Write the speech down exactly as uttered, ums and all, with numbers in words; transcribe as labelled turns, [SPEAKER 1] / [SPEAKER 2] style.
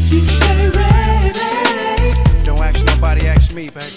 [SPEAKER 1] You stay ready. Don't ask nobody, ask me, baby.